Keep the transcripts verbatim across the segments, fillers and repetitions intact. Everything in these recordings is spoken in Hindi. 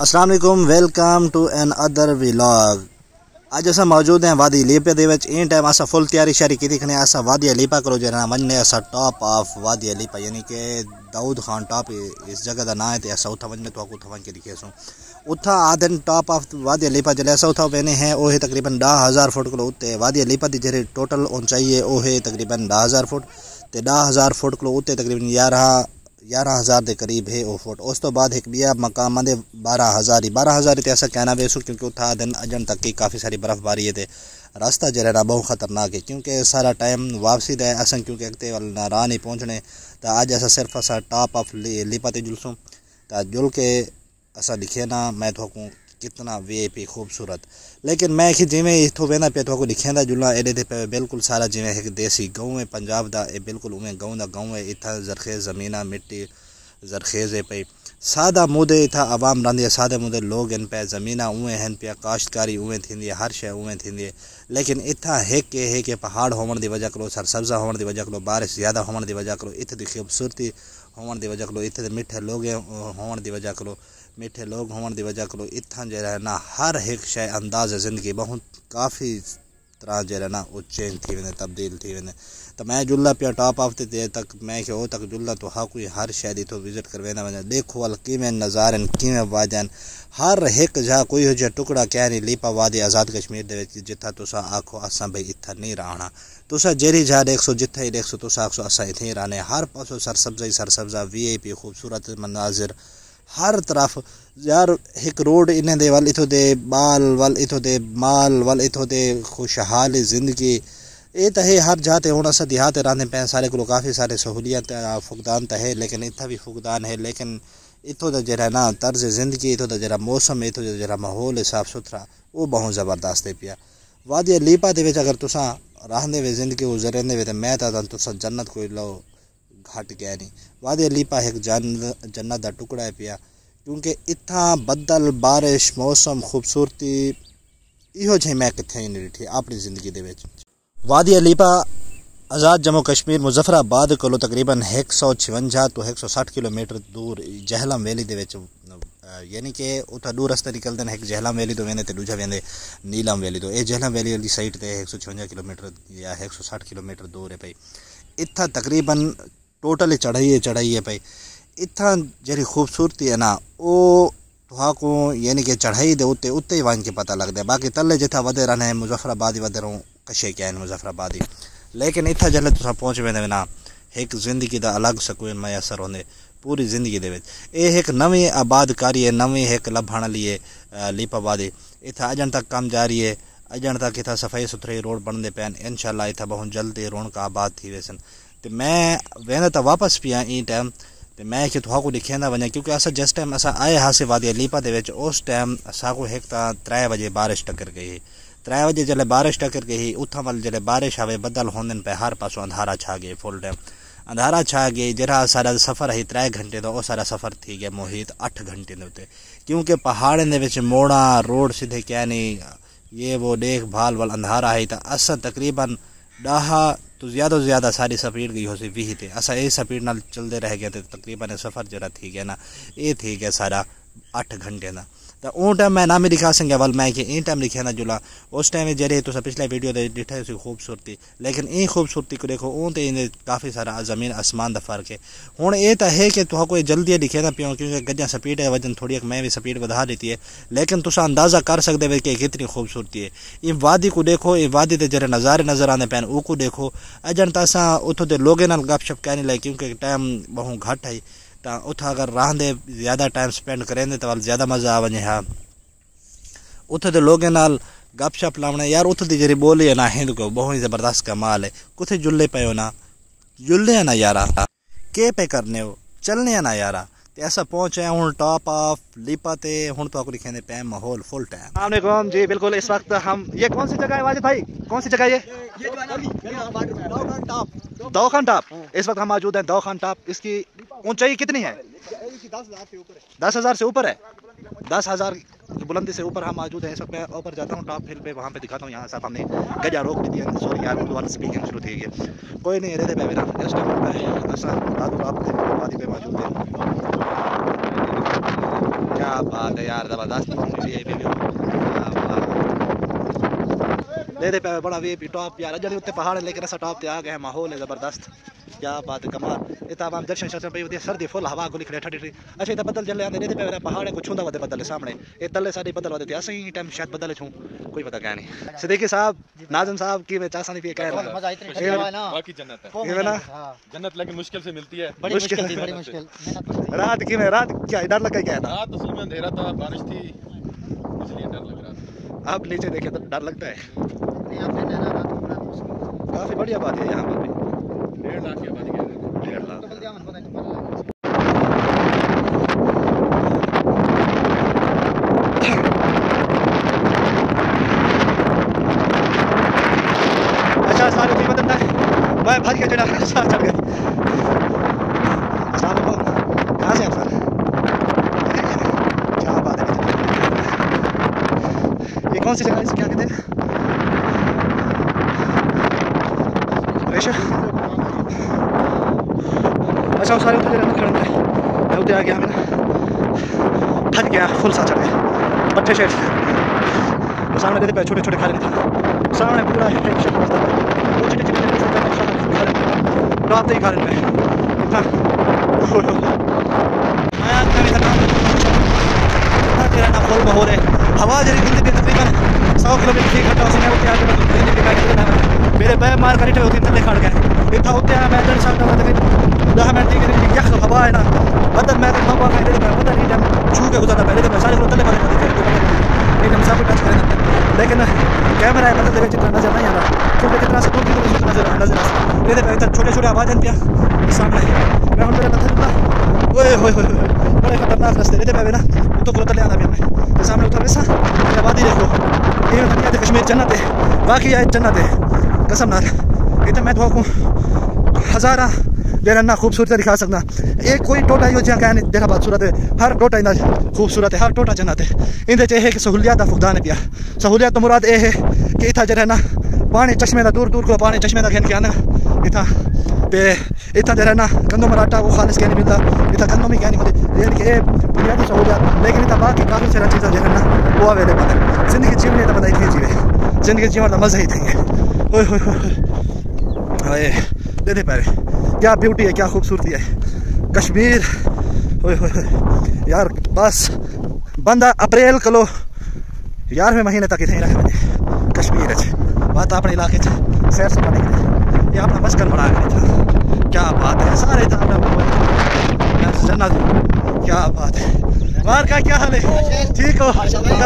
अस्सलाम वालेकुम, welcome to another vlog. अज अस मौजूद हैं वादी लीपा दे विच। इन टाइम अस फुल तैयारी शारी की खने अस वादी लीपा करो जना वन्ने अस टॉप ऑफ वादी लीपा यानी कि दाऊद खान टॉप इस जगह का नाम है। तो अस उथा वन्ने तो उथा वन के दिखे सो उथा आदन टॉप ऑफ वादी लीपा जले अस उथा वेने हैं वो है तकरीबन दह हज़ार फुट को उत्ते वादी लीपा की जेरे टोटल ऊंचाई है वो है तकरीबन दह हज़ार फुट। तो दह हज़ार फुट को उत्ते तकरीबन ग्यारह ग्यारह हज़ार के करीब है वो फुट। उस तो बाद एक बिया मकाम आंदे बारह हज़ार ही बारह हज़ार इतने असा कहना वेसो क्योंकि उथा दिन अजन तक की काफ़ी सारी बर्फबारी है। रास्ता जरा ना बहुत खतरनाक है क्योंकि सारा टाइम वापसी दे अस क्योंकि अगते वाल राह नहीं पहुँचने। तो अज अस सिर्फ अस टॉप ऑफ लीपा ते जुलसूँ तो जुल के असा लिखे ना मैं तो कितना वी आई पी खूबसूरत। लेकिन मैं कि जिमें इतों वेंदा पे तो लिखेंदा जुलना एडे ते पे बिल्कुल सारा जिमें एक देसी गाँव है पंजाब दा ए बिल्कुल उमें गाँव दा गाँव है। इतना जरखेज ज़मीना मिट्टी जरखेज है पई सादा मुदे इतना आवाम रही है सादे मुदे लोग इन पे ज़मीना उवें हैं पे काश्तकारी उवें थी हर शय उवें थी। लेकिन इतना हेक है कि पहाड़ होने की वजह करो सरसब्जा होने की वजह करो बारिश ज़्यादा होने की वजह करो इतनी खूबसूरती होने की वजह करो इतने मिठे लोग होने की वजह करो मिठे लोग होने की वजह करो इतना जो है ना हर एक शय अंदाज़ ज़िंदगी बहुत काफ़ी तरह जो है ना वो चेंज थी वेंदे तब्दील थी वेंदे। तो मैं जुल्ला पिया टॉप ऑफ ते तक मैं कि वो तक जुल्ला तो हाँ कोई हर शायद इतो विजिट कर वेंदा वञा देखो वाल किवें नज़ारन किवें वादियन हर एक जगह कोई हो टुकड़ा क्या नहीं लीपा वादी आज़ाद कश्मीर दे विच जिथा तुसा आखो असा भाई इतना नहीं रहना तुसा जेरी जगह देख सो जिथे ही देख सो तुसा आखो असा इतने ही रहने हर पासों सरसब्जा ही सरसब्जा वी आई पी खूबसूरत मनाजिर हर तरफ यार एक रोड इन्हें दे वाल इथो दे बाल वाल इथो दे माल वाल इथो दे खुशहाल जिंदगी ये तो है हर जाते हूँ अस देहात रहने पे सारे को काफ़ी सारे सहूलियत फुकदान तो है लेकिन इतना भी फुकदान है। लेकिन इतों का जरा ना तर्ज जिंदगी इतों का जरा मौसम इतों का जरा माहौल साफ सुथरा वो बहुत ज़बरदस्त है पिया। वादी लीपा दे अगर तुसा रहने वे जिंदगी गुजरने वे तो मैं तो तुसा जन्नत कोई लो घट गया नहीं। वादी लीपा एक जन जन्नत का टुकड़ा है पिया क्योंकि इतना बदल बारिश मौसम खूबसूरती इहो जी मैं कितने नहीं डिठी अपनी जिंदगी दे विच। वादी लीपा आज़ाद जम्मू कश्मीर मुजफ्फराबाद को तकरीबन एक सौ छवंजा तो एक सौ साठ किलोमीटर दूर जहलम वैली दे विच यानी कि उतना दूर रस्ते निकलते हैं एक जहलम वैली तो वेंदे दूजा वेंदे नीलम वैली तो ये जहलम वैली वाली साइड ते एक सौ छवंजा किलोमीटर या एक सौ साठ किलोमीटर दूर है भाई। इतना तकरीबन टोटल चढ़ाई है चढ़ाई है भाई इतना जरी खूबसूरती है ना वो तुहा को यानी कि चढ़ाई दे उत्ते उत्ते ही वन के पता लगता है। बाकी तले जिथा वधे रहने हैं मुजफ्फराबाद ही वधे रहूँ कशे क्या है मुजफ्फराबाद ही। लेकिन इतना जल्द तुसा पहुँच वेंदे ना एक जिंदगी का अलग सकून मैसर होंदे पूरी जिंदगी दे विच। ये एक नवी आबादकारी है नवी एक लभण लिए लीपा वादी इतना अजन तक कम जारी है अजन तक इतना सफाई सुथरे रोड बनते पैन इंशाल्लाह इतना बहुत जल्दी रौनक आबाद थी वैसन। तो मैं वेंदा तो वापस पिया ई टाइम तो मैं कि तुहा को दिखेंदा वञा क्योंकि अस जिस टाइम अस आए हासे वादी लीपा दे विच उस टाइम असा को एक त्रै बजे बारिश टकर गई त्रै बजे जल्द बारिश टकर गई उथा वाल जल्द बारिश आवे बदल होंदे पे हर पासों अंधारा छा गए फुल टाइम अंधारा छा गई जरा सारा सफ़र है त्रै घंटे तो वह सारा सफ़र थी गया मोहित अठ घंटे के उत्ते क्योंकि पहाड़ों दे विच मोड़ा रोड सीधे क्या नहीं ये वो देखभाल वाल अंधारा है। तो अस तकरीबन डाह तो ज़्यादा से ज़्यादा सारी स्पीड गई हो सी वी थे असा ये स्पीड नाल चलते रह गए थे तकरीबन सफ़र जरा थी गया ना ये थी गया सारा अठ घंटे का। तो उन टाइम मैं ना भी दिखा सकें वाल मैं कि इन टाइम लिखे ना जुला उस टाइम जरे तो पिछले वीडियो दे डिठे उसी खूबसूरती लेकिन ये खूबसूरती को देखो ऊँ तो इन्हें काफ़ी सारा ज़मीन आसमान का फर्क है। हूँ ये तो है कि तुहा कोई जल्दी दिखे ना पियो क्योंकि गजा स्पीड है वजन थोड़ी मैं भी स्पीड बढ़ा देती है लेकिन तुसा अंदाज़ा कर सकते हो कि कितनी खूबसूरती है। इन वादी को देखो ये वादी के जरे नज़ारे नज़र आने पैन ऊ को देखो अजन तो असा उतों के लोगों नाल गपशप कहने लगे क्योंकि टाइम बहुत घट है। तो उथा अगर रहंदे ज़्यादा टाइम स्पेंड करेंदे तो ज़्यादा मज़ा आ वने हाँ उथे तो लोगों नाल गपशप लावने यार उथे दी जरी बोली है ना हिंद को बहुत ही ज़बरदस्त कमाल है कुछ जुल्ले पे हो ना जुल्ले है ना यारा के पे करने हो चलने है ना यारा। तो ऐसा पहुँचे हूँ टॉप ऑफ लीपा ते हूँ तो आपको दिखेंदे पे माहौल फुल टाइम। अस्सलाम जी बिल्कुल इस वक्त हम ये कौन सी जगह है वाजिद भाई कौन सी जगह ये दौखान टॉप इस वक्त हम मौजूद हैं दौखान टॉप। इसकी ऊंचाई कितनी है? दस हज़ार से ऊपर है दस हज़ार की बुलंदी से ऊपर हम मौजूद हैं। इस वक्त मैं ऊपर जाता हूँ टॉप हिल पे वहाँ पे दिखाता हूँ। यहाँ साहब हमने गजा रोक दी है सॉरी यार उर्दू वाला स्पीकिंग शुरू थी है कोई नहीं रहते पे मेरा इस टाइम ऐसा दादू आप वादी पे मौजूद है क्या बात है यार, जबरदस्त दे दे पे बड़ा वी टॉप यार जल्दी उत्ते पहाड़ है लेकिन ऐसा टॉप पे आ गए हैं, माहौल है जबरदस्त, क्या बात है कमाल। इतना हम दर्शन शर्शन पे होती है, सर्दी फुल हवा गोली खड़े ठंडी ठंडी। अच्छा इतना बदल चले आते दे पे पहाड़ है कुछ छूंदा वदे बदल सामने ये तले सारी बदल वदे ऐसे ही टाइम शायद बदल छूं कोई पता क्या नहीं। सिद्दीकी साहब नाज़िम साहब की मैं चासा नहीं पे कह रहा मजा इतनी ठंडी हवा है ना, बाकी जन्नत है ये ना जन्नत, लेकिन मुश्किल से मिलती है, बड़ी मुश्किल थी, बड़ी मुश्किल। रात की में रात क्या डर लगा क्या था? रात असल में अंधेरा था, बारिश थी, इसलिए डर लग रहा था। आप नीचे देखे तो डर लगता है, काफी बढ़िया बात है यहाँ पर भी। डेढ़ लाख की आबादी है, डेढ़ लाख। अच्छा सारे उसी बदलता है, मैं भर के चढ़ा साथ चढ़ गए। कहाँ से आप सर? क्या बात है, ये कौन सी जगह है, क्या कहते हैं? अच्छा सारे उधर रहने खड़े थे, मैं उधर आ गया, मैं थक गया, फुल सा चढ़ गया पट्टे शेड सामने देते पे छोटे छोटे खा लेते सामने पूरा एक शेड बसता है, वो छोटे छोटे खा लेते तो आप तो ही खा लेते इतना आया कभी तक इतना तेरा ना फुल माहौल है, हवा जरी दिल्ली के तकरीबन सौ किलोमीटर की घंटा से मैं उठे आके दिल्ली के बैठ मेरे पैर मार कर होती थले खड़ गए इतना होते हैं। मैं जड़ सकता हूँ दस मिनट की यख हवा है ना बदल मैं हवा का बदल नहीं टाइम छू के गुजरना पहले तो सारे तले मारे एकदम सब टच करें, लेकिन कैमरा है बदल चित्र नजर नहीं आ रहा क्योंकि कितना से दूर की नजर नजर ये देखो इधर छोटे छोटे आवाज़ आती है सामने मैं हूँ मेरा नजर ओए होए होए बड़े खतरनाक रास्ते रहते पे ना तो पूरा तले आना भी हमें सामने उतर वैसा आबादी देखो ये दुनिया कश्मीर जन्नत है, बाकी है जन्नत है कसम नाल इतना मैं तो हज़ारा जरा ना खूबसूरत दिखा सकना एक कोई टोटा ही जहाँ क्या देखा बात सूरत है, हर टोटा इना खूबसूरत है, हर टोटा जन्नत है। इंदे च है कि सहूलियत का फुकदान है पिया, सहूलियत तो मुराद ये है कि इतना जरा ना पानी चश्मे का दूर दूर को पानी चश्मे का खेन के आना इतना पे इतना जरा ना गंदो मराठा वो खालिश क्या नहीं मिलता, इतना गंदो में क्या नहीं मिलती, यानी कि बुनियादी सहूलियत, लेकिन इतना बाकी काफ़ी सारा चीज़ें जो है ना वो अवेलेबल है। जिंदगी जीवनी तो बताई थी जीवे जिंदगी जीवन का मज़ा ही थी। ओए होए दे दे पैरे क्या ब्यूटी है, क्या खूबसूरती है कश्मीर। ओए होए यार बस बंदा अप्रैल कलो ग्यारहवें महीने तक इतने रहे मैंने कश्मीर बात अपने इलाके सैर सपाटे के ये अपना मस्कन बना गया था, क्या बात है सारे जन्नत, क्या बात है। बाहर का क्या हाल है, ठीक हो?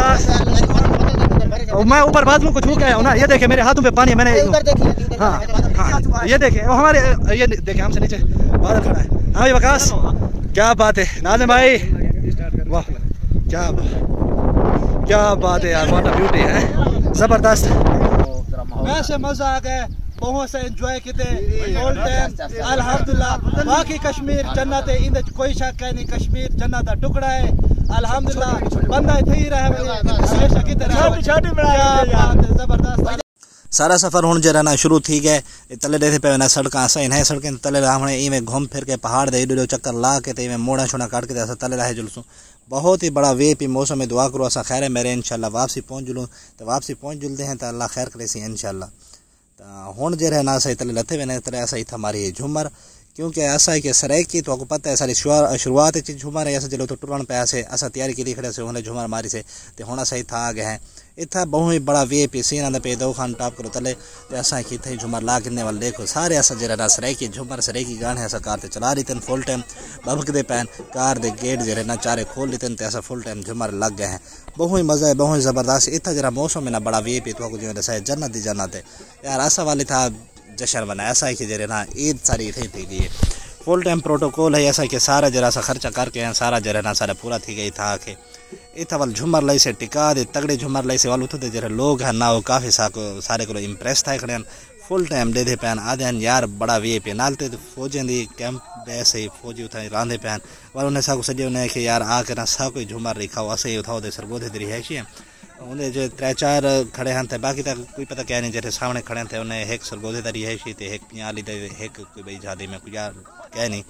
मैं ऊपर बादलों को छू के आया हूँ ना, ये देखे मेरे हाथों पे पानी है, मैंने हाँ हाँ ये देखे हमारे ये देखे हमसे नीचे बादल खड़ा है। हाँ भाई वकास क्या बात है, नाज़िम भाई वाह क्या क्या बात है यार, व्हाट अ ब्यूटी है, जबरदस्त वैसे मजा आ गया, बहुत से एंजॉय किते अल्हम्दुलिल्लाह। बाकी कश्मीर जन्नत है, इंदे कोई शक है नहीं, कश्मीर जन्नत का टुकड़ा है अल्हम्दुलिल्लाह। बंदा इथे ही रहे हमेशा की तरह जबरदस्त। सारा सफ़र हूँ जरा ना शुरू थी गए, तले दे पे ना सड़क सही है, सड़कें तले हमने इवें घूम फिर के पहाड़ दे एडो चक्कर ला के इवें मोड़ा छोड़ा काट के तले रहे जुलसूँ। बहुत ही बड़ा वे पी मौसम में दुआ करो असा खैर है मेरे इंशाल्लाह वापसी पहुँच जुलूँ तो वापसी पहुँच जुलते हैं तो अल्लाह खैर करे सी इंशाल्लाह। तो हूँ जो है ना सही तले लथे वे तले ऐसा ही था हमारी झूमर, क्योंकि ऐसा है कि सरेक की तो आपको पता है सारी शुरुआत चीज झूमर है, ऐसे चलो तो टुरन पे ऐसे ऐसा तैयारी की खड़े से उन्हें झूमर मारी से तो होना सही था आगे हैं इतना बहुत ही बड़ा वे पी सीन आंदा पे दो खान टॉप करो तले तो ऐसा कि थे झूमर ला किन्ने वाले देखो सारे ऐसा जरा ना सरेक की झूमर सरेक की गाने ऐसा कार चला रही थे फुल टाइम बबक दे पैन कार दे गेट जरे ना चारे खोल लेते तो ऐसा फुल टाइम झूमर लग गए हैं। बहुत ही मज़ा है, बहुत ही ज़बरदस्त इतना जरा मौसम में ना बड़ा वे पी तो जो है जन्नत ही जन्नत है यार। ऐसा वाले था जश्न बना ऐसा है कि जरे ना ईद सारी थी थी गई फुल टाइम प्रोटोकॉल है ऐसा कि सारा जरा सा खर्चा करके सारा जरा ना सारा पूरा थी गई था के इतना वाल झूमर लाई से टिका दे तगड़े झूमर लाई से वाल उठते जरा लोग हैं ना वो काफ़ी साको सारे को इम्प्रेस था खड़े फुल टाइम दे दे पैन आधे यार बड़ा वे पे नालते फौजें दी कैंप ऐसे ही फौजी उठाई रांधे पैन वाल उन्हें साको सजे उन्हें कि यार आके ना सा कोई झूमर रिखाओ ऐसे ही उठाओ दे सरगोधे दरी है कि उन्हें जो त्रै चार खड़े हैं थे बाकी तक कोई पता क्या नहीं जैसे सामने खड़े थे उन्हें एक सरगोधे दरी है शी एक पियाली दे एक कोई भाई जादी में कोई यार कह नहीं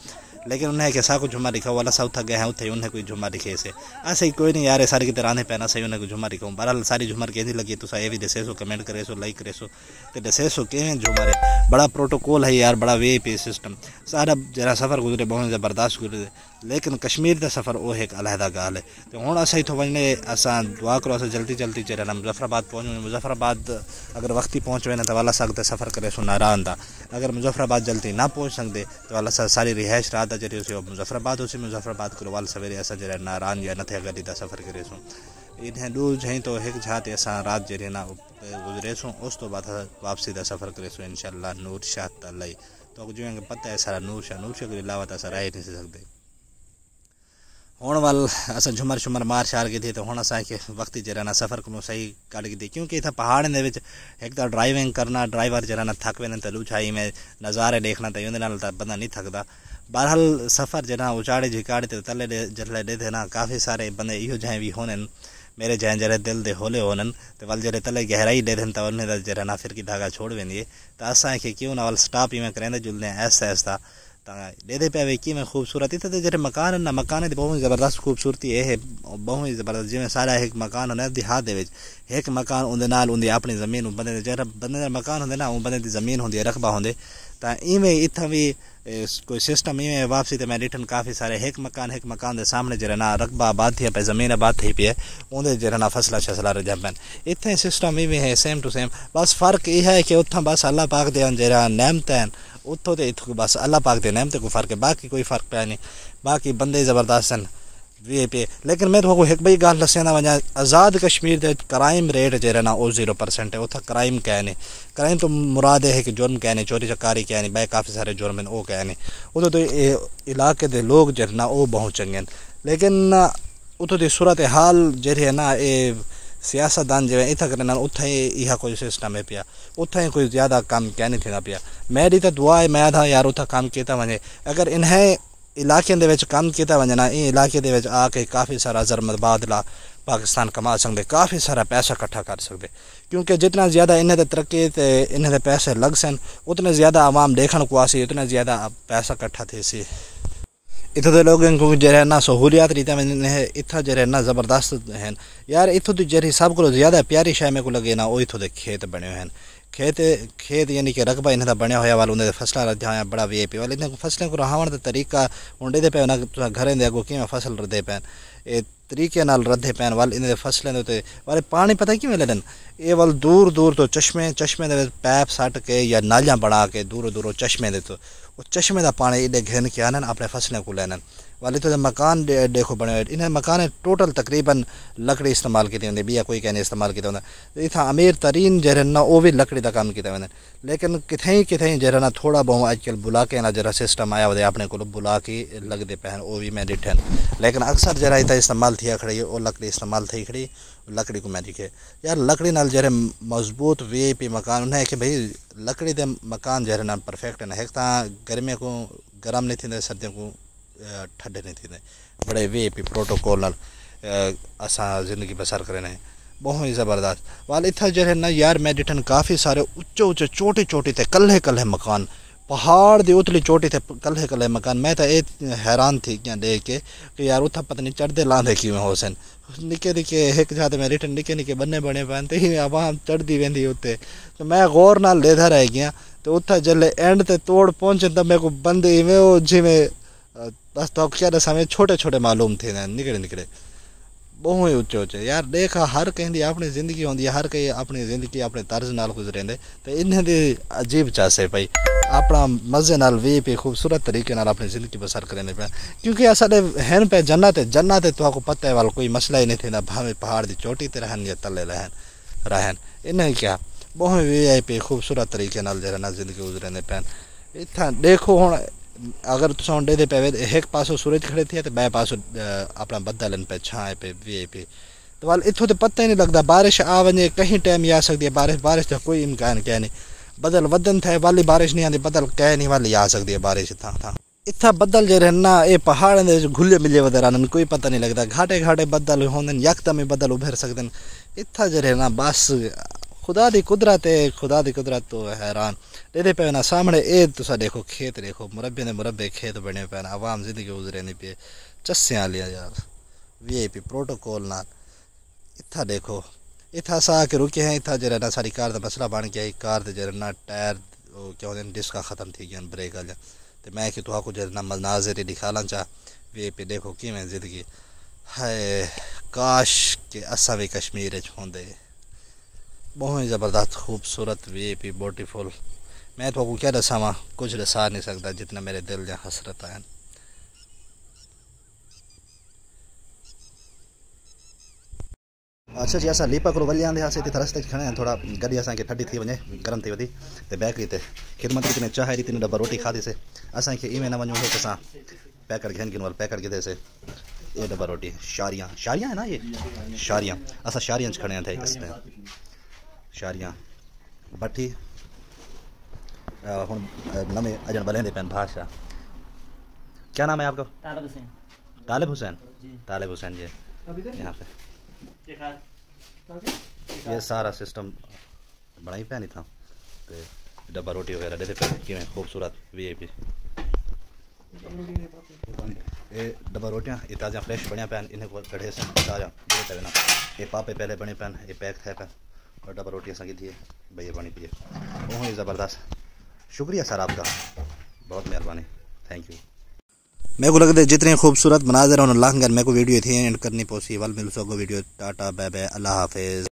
लेकिन उन्हें कि साको जुम्मा लिखा वाला सा उठा गए हैं उठे उन्हें कोई जुम्मा लिखे से ऐसे ही कोई नहीं यार सारी की तरह आने पैना सही उन्हें कोई जुम्मा लिखाऊँ बहरहाल सारी जुम्मर कहती लगी तो ये भी दसे सो कमेंट करे सो लाइक करे सो तो दसे सो के जुम्मर है बड़ा प्रोटोकॉल है यार बड़ा वे पी सिस्टम सारा जरा सफ़र गुजरे बहुत ज़बरदस्त गुजरे लेकिन कश्मीर का सफ़र वो एक अलहदा गाल है तो हूँ असा इतों वजने असा दुआ करो अस जल्दी जल्दी जरा मुजफ्फराबाद पहुँचो मुजफ्फराबाद अगर वक्ती पहुँच वे तो वाला सकते सफ़र करे सो नारान था अगर मुजफ्फराबाद जल्दी ना पहुँच सकते तो वाला सारी रिहाइश रात जी मुजफ्फराबाद उसी मुजफ्फराबाद करो वाल सवेरे अस जरा नारान या नथे गड्डी का सफ़र करे सो इन्हें दू झई तो एक झाते असा रात जरे ना गुजरे सो उस तो बाद वापसी का सफ़र करे सो इंशाअल्लाह नूर शाह तलाई तो जो पता है सारा नूर शाह नूर शाह के अलावा अस रह नहीं सकते हूँ वाल अस झुमर शुमर मार शार की थी तो हूँ असा वक्ती जरा ना सफ़र को सही कट गई क्योंकि इतना पहाड़ एक तो ड्राइविंग करना ड्राइवर जरा ना थक वे तो लूछाई में नज़ारे देखना तो उन्हें बंदा नहीं थकता बहरहाल सफ़र जना उचाड़े झिकाड़े तो तले जल्ले दे ना काफ़ी सारे बंदे इो जै भी होने मेरे जै जरे दिल दे होले होनन तो वाल जरे तले गहराई दे देन तो उन्हें जरा ना फिर की धागा छोड़ वेंदी तो असा क्यों ना वाल स्टाप ही में करेंदे जुलने ऐसा ऐसा दे दे पे कि में खूबसूरत इतना तो जरे मकान ना मकान बहुत ज़बरदस्त खूबसूरती है बहुत ही ज़बरदस्त जिमें सारा एक मकान होना देहात दे एक मकान उनके नाल उनकी अपनी ज़मीन बंदे जरा बंदे मकान होंगे ना वो बंदे की ज़मीन होंगी रकबा होंगे तो इवें इतना भी कोई सिस्टम इवें वापसी तो मैं रिटर्न काफ़ी सारे एक मकान एक मकान के सामने जरा ना रकबा आबाद थी पे ज़मीन आबाद थी पे उनके जरा ना फसला शसला रजा पैन इतने सिस्टम इवें है सेम टू सेम बस फ़र्क यह है कि उतना बस अल्लाह पाक दे जरा नेमत हैं उतो तो इतों बस अल्लाह पाक दे नेमत को फ़र्क है बाकी कोई फ़र्क पे नहीं बाकी बंदे ज़बरदस्त हैं वे पे लेकिन मैं तो एक बई गाल दसे ना वजा आज़ाद कश्मीर के क्राइम रेट जरा ना वो जीरो परसेंट है उतना क्राइम कहने क्राइम तो मुराद है कि जुर्म कहने चोरी चकारी कहने भाई काफ़ी सारे जुर्म हैं वो कहने उतो तो इलाके के लोग जर ना वो बहुत चंगे लेकिन उतो की सूरत हाल जरी है ना ये सियासतदान जो इतना करना उतना यह कोई सिस्टम है पिया उतना ही कोई ज़्यादा काम क्या नहीं थी पिया मेरी तो दुआ है मैं था यार उतना काम किया वजे अगर इन्हें इलाके काम किया वजना इन इलाके आके काफ़ी सारा जरमत बादला पाकिस्तान कमा सकते काफ़ी सारा पैसा इकट्ठा कर सकते क्योंकि जितना ज़्यादा इन्हें तरक्की इन्हें पैसे लग सन उतने ज़्यादा आवाम देखने को आसी उतना ज़्यादा पैसा इकट्ठा थे सी इतों के लोगों को जरा ना सहूलियात रीता में इतना जरा ना ज़बरदस्त हैं यार इतों तो जरी सब को ज़्यादा प्यारी शाय में को लगे ना वो इतों के खेत बने हुए हैं खेत खेत यानी कि रकबा इन्हें बनया होया वाल उन्हें फसला रहा बड़ा वे पे वाले इन्हें फसलें को रहावन का तरीका उंडे दे पे ना घरें दे अगो कि फसल रदे पैन ए तरीके नाल रधे पैन वाल इन्हें फसलें होते वाले पानी पता कि में लेन ये वाल दूर दूर तो चश्मे चश्मे दे पैप सट के या नालियाँ बना के दूर दूर चश्मे दे तो वो चश्मे का पानी इधे घेन के आनन अपने फसलें को लेन वाले तो मकान दे, देखो बने इन्हें मकान टोटल तकरीबन लकड़ी इस्तेमाल की होंगे बिया कोई कहने इस्तेमाल किया होंगे इतना अमीर तरीन जरा ना वो भी लकड़ी का काम किया होंगे लेकिन कितें कितें जरा ना थोड़ा बहुत अजकल बुला के ना जरा सिस्टम आया हुआ अपने को बुला के लगते पहन वो भी मैं डिठन लेकिन अक्सर जरा इतना इस्तेमाल थी खड़ी वो लकड़ी इस्तेमाल थी खड़ी लकड़ी को मैं दिखे यार लकड़ी नाल जरा मजबूत वी पी मकान उन्हें कि भाई लकड़ी दे मकान जरा ना परफेक्ट है एक गर्मियों को गर्म नहीं थी सर्दियों को ठंडे नहीं थी बड़े वे पी प्रोटोकॉल नाल असा जिंदगी बसर करें बहुत ही ज़बरदस्त वाल इतना जरा ना यार मैं डिठन काफ़ी सारे उच्चे उच्चे छोटे छोटे थे कल्हे कल्हे मकान पहाड़ दे उतली चोटी थे कल्हे कल्हे मकान मैं तो ये हैरान थी क्या देख के कि यार उतना पता नहीं चढ़ते लांदे क्यों हो सन निके निके एक जाते मैं रिटर्न निके निके बन्ने बने पान तो ही आवाम चढ़ती वेंदी उत्ते तो मैं गौर नाल लेदा रह गया तो उत्था जल्ले एंड ते तोड़ पहुंचे तब मेरे को बंदे इवें वो जिमें बस तो क्या दसा में छोटे छोटे मालूम थे ना निकले निकले बहुत ही उच्चे उच्चे यार देखा हर कहीं अपनी जिंदगी होंगी हर कहीं अपनी जिंदगी अपने तर्ज नाल गुजरेंदे तो इन्हें दी अजीब चासे भाई अपना मज़े नाल वे पे खूबसूरत तरीके नाल अपनी ज़िंदगी बसर करें पे क्योंकि असाडे हैं पे जन्नत जन्नत तो आपको पता है वाल कोई मसला ही नहीं थे ना भावे पहाड़ की चोटी ते रहन या तले रहन रहन इन्हें क्या बहुत वे आई पे खूबसूरत तरीके नाल जरा ना जिंदगी गुजरेंदे पैन इतना देखो हुण अगर तुम डे पे एक पासों सूरज खड़े थे तो बै पासों अपना बदल पे छाए पे वे पे तो वाल इतों तो पता ही नहीं लगता बारिश आ वजे कहीं टाइम ही आ सकती है बारिश बारिश का कोई इम्कान क्या नहीं बदल वदन थे वाली बारिश नहीं आती बदल कह नहीं वाली आ सकती है बारिश था था इतना बदल जो ना ये पहाड़ घुले मिले वगैरह कोई पता नहीं लगता घाटे घाटे बदल होंगे यकदम ही बदल उभर सकते इतना जो ना बस खुदा दी कुदरत है, खुदा दी कुदरत तो हैरान देते पे ना सामने ए तुसा देखो खेत देखो मुरब्बे ने मुरब्बे खेत बने पे ना आवाम जिंदगी गुजरे नहीं पे चस्सियां लिया यार वी आई पी प्रोटोकॉल ना इत्था देखो इत्था सा के रुके हैं इत्था जरा ना सारी कार दा मसला बन गया कार दे जरा ना टायर क्या होंदे डिस्का खत्म थी गया ब्रेक वाला ते मैं कि तुहा को जरा ना मनाज़िर दिखाना चा वी आई पी देखो किवें जिंदगी हाय काश के असा भी कश्मीर च होंदे बहुत ही ज़बरदस्त खूबसूरत वी आई पी ब्यूटीफुल मैं तो क्या दसावा कुछ दसा नहीं सकता जितना मेरे दिल या हसरत आया। अच्छा जी असां लीपा करो वली आंदे हासे ते रस्ते खड़े हैं थोड़ा गड्डी असांखे ठंडी थी वञे गरम थी वधी ते बेकरी ते खिदमत की चाह दी तीन डब्बा रोटी खाधी से असांखे इवें न वञूं है कि असां पैकेट घेन गिन वाल पैकेट गिदे से ये डब्बा रोटी शारियां शारियां है ना ये शारियां असां शारियां खड़े हैं थे इस टाइम शारियां भट्टी हुन नवे अजन बलेंदे पैन भाषा क्या नाम है आपका? तालिब हुसैन। तालिब हुसैन तालिब हुसैन जी यहाँ पे ये सारा सिस्टम बना ही पैनी था तो डब्बा रोटी वगैरह देते पे कि खूबसूरत वी आई पी ये डब्बा रोटियाँ ये ताज़ा फ्रेश बनिया पैन इन्हें कढ़े से ताज़ा देते ना ये पापे पहले बने पैन ये पैक है पैन और डब्बा रोटियाँ संगी थी भैया बनी पिए वो ही ज़बरदस्त शुक्रिया सर आपका बहुत मेहरबानी थैंक यू। मेरे को लगता है जितने खूबसूरत मनाजर उन्होंने लांग मेरे को वीडियो थी एंड करनी पौसी वाल मिल सको वीडियो टाटा बाय बाय अल्लाह हाफिज़।